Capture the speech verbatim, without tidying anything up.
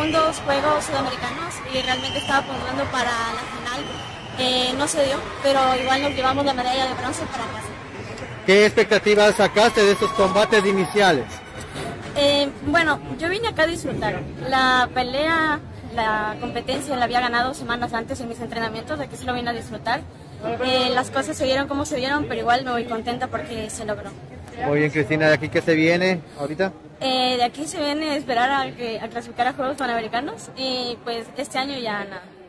segundos Juegos Sudamericanos y realmente estaba apuntando para la final. Eh, no se dio, pero igual nos llevamos la medalla de bronce para casa. ¿Qué expectativas sacaste de estos combates iniciales? Eh, bueno, yo vine acá a disfrutar. La pelea, la competencia la había ganado semanas antes en mis entrenamientos, de que sí lo vine a disfrutar. Eh, las cosas se dieron como se dieron, pero igual me voy contenta porque se logró. Muy bien, Cristina, ¿de aquí qué se viene ahorita? Eh, de aquí se viene a esperar a, que, a clasificar a Juegos Panamericanos y pues este año ya nada.